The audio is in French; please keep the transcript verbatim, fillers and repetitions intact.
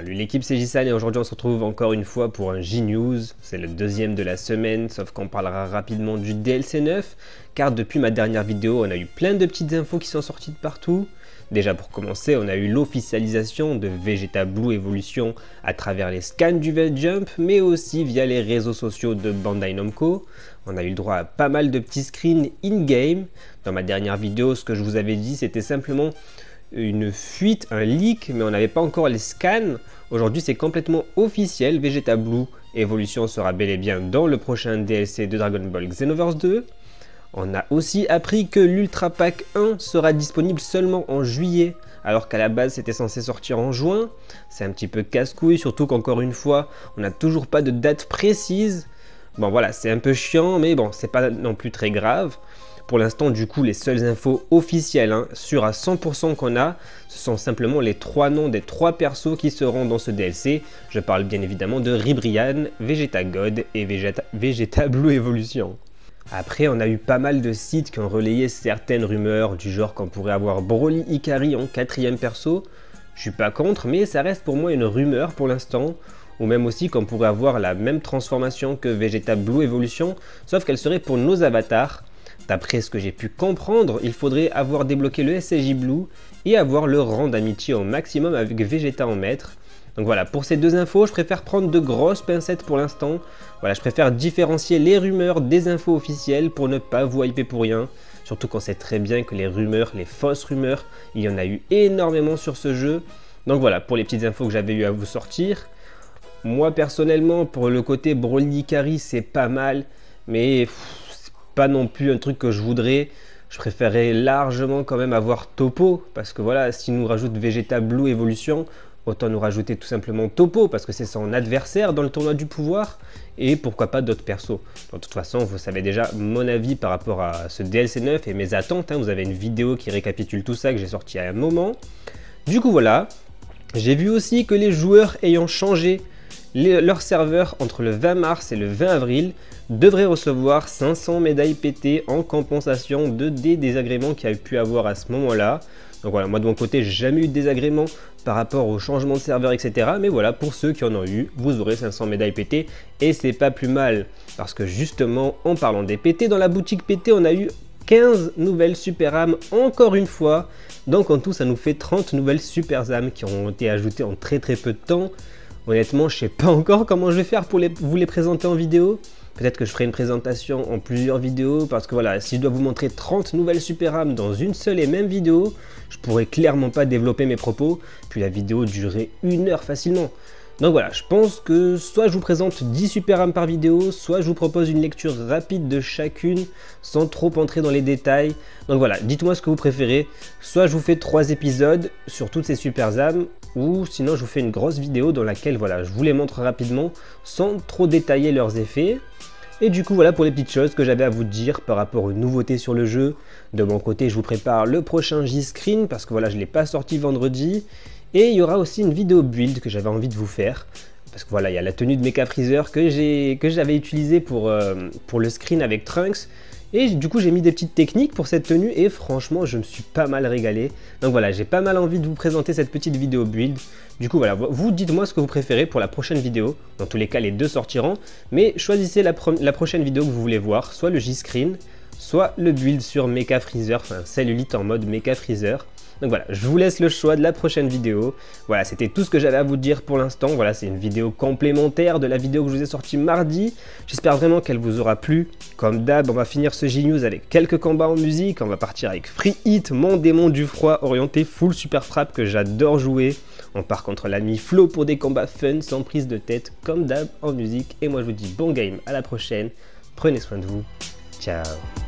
Salut l'équipe, c'est J-San et aujourd'hui on se retrouve encore une fois pour un J-News. C'est le deuxième de la semaine, sauf qu'on parlera rapidement du D L C neuf, car depuis ma dernière vidéo, on a eu plein de petites infos qui sont sorties de partout. Déjà pour commencer, on a eu l'officialisation de Vegeta Blue Evolution à travers les scans du V-Jump, mais aussi via les réseaux sociaux de Bandai Namco. On a eu le droit à pas mal de petits screens in-game. Dans ma dernière vidéo, ce que je vous avais dit, c'était simplement une fuite, un leak, mais on n'avait pas encore les scans. Aujourd'hui c'est complètement officiel, Vegeta Blue Evolution sera bel et bien dans le prochain D L C de Dragon Ball Xenoverse deux. On a aussi appris que l'Ultra Pack un sera disponible seulement en juillet, alors qu'à la base c'était censé sortir en juin. C'est un petit peu casse-couille, surtout qu'encore une fois, on n'a toujours pas de date précise. Bon voilà, c'est un peu chiant, mais bon, c'est pas non plus très grave. Pour l'instant, du coup, les seules infos officielles, hein, sûres à cent pour cent qu'on a, ce sont simplement les trois noms des trois persos qui seront dans ce D L C. Je parle bien évidemment de Ribrianne, Vegeta God et Vegeta, Vegeta Blue Evolution. Après, on a eu pas mal de sites qui ont relayé certaines rumeurs, du genre qu'on pourrait avoir Broly Ikari en quatrième perso. Je suis pas contre, mais ça reste pour moi une rumeur pour l'instant. Ou même aussi qu'on pourrait avoir la même transformation que Vegeta Blue Evolution, sauf qu'elle serait pour nos avatars. D'après ce que j'ai pu comprendre, il faudrait avoir débloqué le S S J Blue et avoir le rang d'amitié au maximum avec Vegeta en maître. Donc voilà, pour ces deux infos, je préfère prendre de grosses pincettes pour l'instant. Voilà, je préfère différencier les rumeurs des infos officielles pour ne pas vous hyper pour rien. Surtout qu'on sait très bien que les rumeurs, les fausses rumeurs, il y en a eu énormément sur ce jeu. Donc voilà, pour les petites infos que j'avais eu à vous sortir. Moi personnellement, pour le côté Broly Ikari, c'est pas mal, mais pff, pas non plus un truc que je voudrais. Je préférerais largement quand même avoir Toppo, parce que voilà, s'il nous rajoute Vegeta Blue Evolution, autant nous rajouter tout simplement Toppo, parce que c'est son adversaire dans le tournoi du pouvoir, et pourquoi pas d'autres persos. De toute façon, vous savez déjà mon avis par rapport à ce D L C neuf et mes attentes, hein. Vous avez une vidéo qui récapitule tout ça que j'ai sorti à un moment. Du coup voilà, j'ai vu aussi que les joueurs ayant changé les, leur serveur entre le vingt mars et le vingt avril devraient recevoir cinq cents médailles P T en compensation de des désagréments qu'il y a pu avoir à ce moment-là. Donc voilà, moi de mon côté, j'ai jamais eu de désagréments par rapport au changement de serveur, et cetera. Mais voilà, pour ceux qui en ont eu, vous aurez cinq cents médailles P T et c'est pas plus mal. Parce que justement, en parlant des P T, dans la boutique P T, on a eu quinze nouvelles super âmes encore une fois. Donc en tout, ça nous fait trente nouvelles super âmes qui ont été ajoutées en très très peu de temps. Honnêtement, je sais pas encore comment je vais faire pour les, vous les présenter en vidéo. Peut-être que je ferai une présentation en plusieurs vidéos, parce que voilà, si je dois vous montrer trente nouvelles super âmes dans une seule et même vidéo, je pourrais clairement pas développer mes propos, puis la vidéo durerait une heure facilement. Donc voilà, je pense que soit je vous présente dix super âmes par vidéo, soit je vous propose une lecture rapide de chacune, sans trop entrer dans les détails. Donc voilà, dites-moi ce que vous préférez, soit je vous fais trois épisodes sur toutes ces super âmes, ou sinon je vous fais une grosse vidéo dans laquelle voilà, je vous les montre rapidement, sans trop détailler leurs effets. Et du coup voilà pour les petites choses que j'avais à vous dire par rapport aux nouveautés sur le jeu. De mon côté, je vous prépare le prochain J-Screen, parce que voilà, je ne l'ai pas sorti vendredi. Et il y aura aussi une vidéo build que j'avais envie de vous faire. Parce que voilà, il y a la tenue de Mecha Freezer que j'avais utilisée pour, euh, pour le screen avec Trunks. Et du coup, j'ai mis des petites techniques pour cette tenue et franchement, je me suis pas mal régalé. Donc voilà, j'ai pas mal envie de vous présenter cette petite vidéo build. Du coup, voilà, vous dites-moi ce que vous préférez pour la prochaine vidéo. Dans tous les cas, les deux sortiront. Mais choisissez la, la prochaine vidéo que vous voulez voir, soit le J-Screen, soit le build sur Mecha Freezer, enfin Cellulite en mode Mecha Freezer. Donc voilà, je vous laisse le choix de la prochaine vidéo. Voilà, c'était tout ce que j'avais à vous dire pour l'instant. Voilà, c'est une vidéo complémentaire de la vidéo que je vous ai sortie mardi. J'espère vraiment qu'elle vous aura plu. Comme d'hab, on va finir ce J-News avec quelques combats en musique. On va partir avec Free Hit, mon démon du froid, orienté full super frappe que j'adore jouer. On part contre l'ami Flo pour des combats fun, sans prise de tête, comme d'hab en musique. Et moi je vous dis bon game, à la prochaine. Prenez soin de vous. Ciao.